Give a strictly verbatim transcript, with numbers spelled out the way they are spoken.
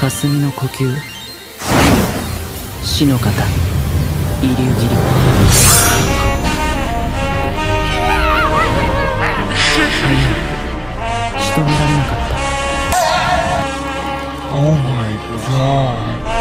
霞の呼吸、死の型、遺留切り。仕留められなかった。 Oh my god.